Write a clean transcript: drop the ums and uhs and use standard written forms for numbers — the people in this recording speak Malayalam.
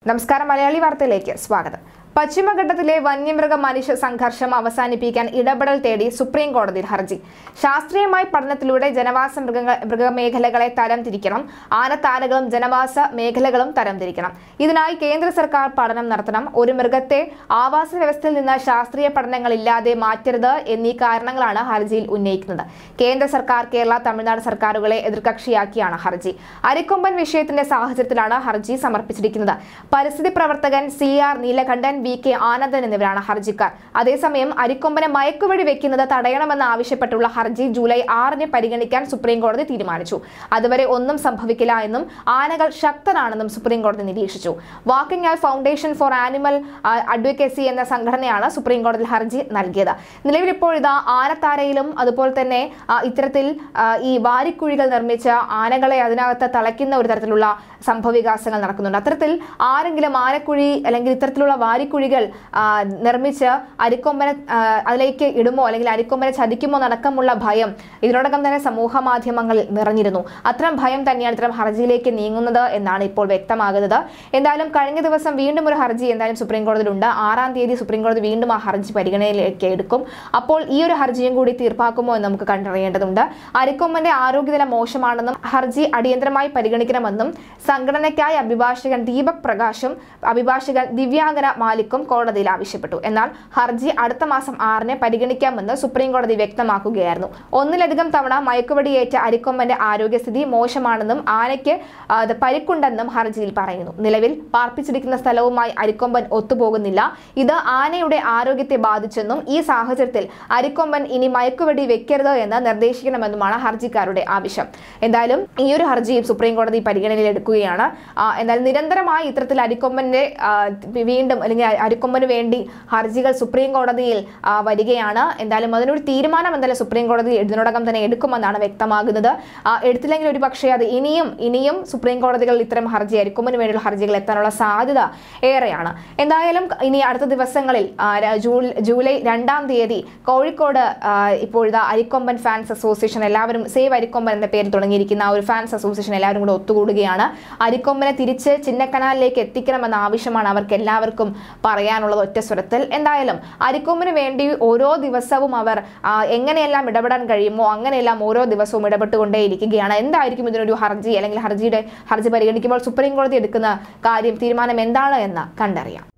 നമസ്കാരം മലയാളി വാർത്തയിലേക്ക് സ്വാഗതം. പശ്ചിമഘട്ടത്തിലെ വന്യമൃഗ മനുഷ്യ സംഘർഷം അവസാനിപ്പിക്കാൻ ഇടപെടൽ തേടി സുപ്രീം കോടതിയിൽ ഹർജി. ശാസ്ത്രീയമായ പഠനത്തിലൂടെ ജനവാസ മൃഗമേഖലകളെ തരംതിരിക്കണം. ആനത്താരകളും ജനവാസ മേഖലകളും തരംതിരിക്കണം. ഇതിനായി കേന്ദ്ര സർക്കാർ പഠനം നടത്തണം. ഒരു മൃഗത്തെ ആവാസ വ്യവസ്ഥയിൽ നിന്ന് ശാസ്ത്രീയ പഠനങ്ങളില്ലാതെ മാറ്റരുത് എന്നീ കാരണങ്ങളാണ് ഹർജിയിൽ ഉന്നയിക്കുന്നത്. കേന്ദ്ര സർക്കാർ, കേരള, തമിഴ്നാട് സർക്കാരുകളെ എതിർകക്ഷിയാക്കിയാണ് ഹർജി. അരിക്കൊമ്പൻ വിഷയത്തിന്റെ സാഹചര്യത്തിലാണ് ഹർജി സമർപ്പിച്ചിരിക്കുന്നത്. പരിസ്ഥിതി പ്രവർത്തകൻ CR നീലകണ്ഠൻ, VK ആനന്ദൻ എന്നിവരാണ് ഹർജിക്കാർ. അതേസമയം അരിക്കൊമ്പനെ മയക്കുവഴി വെക്കുന്നത് തടയണമെന്ന് ആവശ്യപ്പെട്ടുള്ള ഹർജി ജൂലൈ 6-ന് പരിഗണിക്കാൻ സുപ്രീം കോടതി തീരുമാനിച്ചു. അതുവരെ ഒന്നും സംഭവിക്കില്ല എന്നും ആനകൾ ശക്തരാണെന്നും സുപ്രീം കോടതി നിരീക്ഷിച്ചു. Walking out foundation for animal advocacy എന്ന സംഘടനയാണ് സുപ്രീം കോടതിയിൽ ഹർജി നൽകിയത്. നിലവിൽ ഇപ്പോൾ ഇതാ ആനത്താരയിലും അതുപോലെ തന്നെ ഇത്തരത്തിൽ ഈ വാരിക്കുഴികൾ നിർമ്മിച്ച ആനകളെ അതിനകത്ത് തളയ്ക്കുന്ന ഒരു തരത്തിലുള്ള സംഭവവികാസങ്ങൾ നടക്കുന്നുണ്ട്. അത്തരത്തിൽ ആരെങ്കിലും ആനക്കുഴി അല്ലെങ്കിൽ ഇത്തരത്തിലുള്ള വാരിക്കുഴികൾ നിർമ്മിച്ച് അരിക്കൊമ്പനെ അതിലേക്ക് ഇടുമോ അല്ലെങ്കിൽ അരിക്കൊമ്പനെ ചതിക്കുമോ നടക്കമുള്ള ഭയം ഇതിനോടകം തന്നെ സമൂഹ മാധ്യമങ്ങളിൽ നിറഞ്ഞിരുന്നു. അത്തരം ഭയം തന്നെയാണ് ഇത്തരം ഹർജിയിലേക്ക് നീങ്ങുന്നത് എന്നാണ് ഇപ്പോൾ വ്യക്തമാകുന്നത്. എന്തായാലും കഴിഞ്ഞ ദിവസം വീണ്ടും ഒരു ഹർജി എന്തായാലും സുപ്രീം കോടതിയിലുണ്ട്. 6-ാം തീയതി സുപ്രീം കോടതി വീണ്ടും ആ ഹർജി പരിഗണനയിലേക്ക് എടുക്കും. അപ്പോൾ ഈ ഒരു ഹർജിയും കൂടി തീർപ്പാക്കുമോ എന്ന് നമുക്ക് കണ്ടറിയേണ്ടതുണ്ട്. അരിക്കൊമ്പന്റെ ആരോഗ്യനില മോശമാണെന്നും ഹർജി അടിയന്തരമായി പരിഗണിക്കണമെന്നും സംഘടനയ്ക്കായി അഭിഭാഷകൻ ദീപക് പ്രകാശും അഭിഭാഷകൻ ദിവ്യാംഗന മാലിക്കും കോടതിയിൽ ആവശ്യപ്പെട്ടു. എന്നാൽ ഹർജി അടുത്ത മാസം 6-ന് പരിഗണിക്കാമെന്ന് സുപ്രീം കോടതി വ്യക്തമാക്കുകയായിരുന്നു. ഒന്നിലധികം തവണ മയക്കുവെടിയേറ്റ അരിക്കൊമ്പന്റെ ആരോഗ്യസ്ഥിതി മോശമാണെന്നും ആനയ്ക്ക് പരിക്കുണ്ടെന്നും ഹർജിയിൽ പറയുന്നു. നിലവിൽ പാർപ്പിച്ചിരിക്കുന്ന സ്ഥലവുമായി അരിക്കൊമ്പൻ ഒത്തുപോകുന്നില്ല. ഇത് ആനയുടെ ആരോഗ്യത്തെ ബാധിച്ചെന്നും ഈ സാഹചര്യത്തിൽ അരിക്കൊമ്പൻ ഇനി മയക്കുവെടി വെക്കരുത് എന്ന് നിർദ്ദേശിക്കണമെന്നുമാണ് ഹർജിക്കാരുടെ ആവശ്യം. എന്തായാലും ഈ ഒരു ഹർജിയും സുപ്രീം കോടതി പരിഗണനയിൽ എടുക്കുകയാണ്. എന്നാൽ നിരന്തരമായി ഇത്തരത്തിൽ അരിക്കൊമ്പന്റെ വീണ്ടും അല്ലെങ്കിൽ അരിക്കൊമ്പന് വേണ്ടി ഹർജികൾ സുപ്രീം കോടതിയിൽ വരികയാണ്. എന്തായാലും അതിനൊരു തീരുമാനം എന്തായാലും സുപ്രീം കോടതി ഇതിനോടകം തന്നെ എടുക്കുമെന്നാണ് വ്യക്തമാകുന്നത്. എടുത്തില്ലെങ്കിൽ ഒരു പക്ഷേ അത് ഇനിയും സുപ്രീം കോടതികളിൽ ഇത്തരം ഹർജി അരിക്കൊമ്പന് വേണ്ടിയുള്ള ഹർജികൾ എത്താനുള്ള സാധ്യത ഏറെയാണ്. എന്തായാലും ഇനി അടുത്ത ദിവസങ്ങളിൽ ജൂലൈ 2-ാം തീയതി കോഴിക്കോട് ഇപ്പോഴത്തെ അരിക്കൊമ്പൻ ഫാൻസ് അസോസിയേഷൻ എല്ലാവരും സേവ് അരിക്കൊമ്പൻ എന്ന പേരിൽ തുടങ്ങിയിരിക്കുന്ന ഒരു ഫാൻസ് അസോസിയേഷൻ എല്ലാവരും കൂടെ ഒത്തുകൂടുകയാണ്. അരിക്കൊമ്പനെ തിരിച്ച് ചിന്നക്കനാലിലേക്ക് എത്തിക്കണമെന്ന ആവശ്യമാണ് അവർക്ക് എല്ലാവർക്കും പറയാനുള്ളത് ഒറ്റ സ്വരത്തിൽ. എന്തായാലും അരിക്കൊമ്പന് വേണ്ടി ഓരോ ദിവസവും അവർ എങ്ങനെയെല്ലാം ഇടപെടാൻ കഴിയുമോ അങ്ങനെയെല്ലാം ഓരോ ദിവസവും ഇടപെട്ടുകൊണ്ടേയിരിക്കുകയാണ്. എന്തായിരിക്കും ഇതിനൊരു ഹർജി അല്ലെങ്കിൽ ഹർജി പരിഗണിക്കുമ്പോൾ സുപ്രീം കോടതി എടുക്കുന്ന തീരുമാനം എന്താണ് എന്ന് കണ്ടറിയാം.